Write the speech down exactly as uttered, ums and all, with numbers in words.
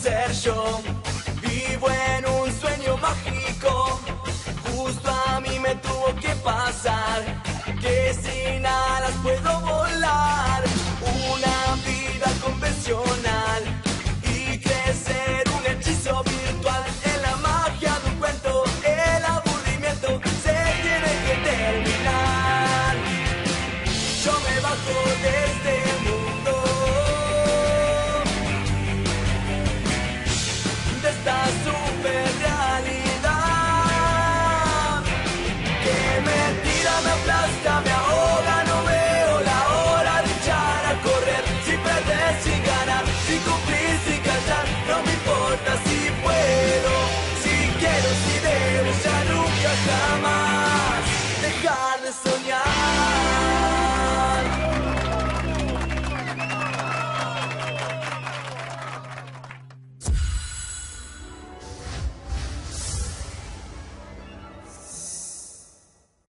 ser yo. Vivo en un sueño mágico, justo a mí me tuvo que pasar, que sin alas puedo volar. Una vida convencional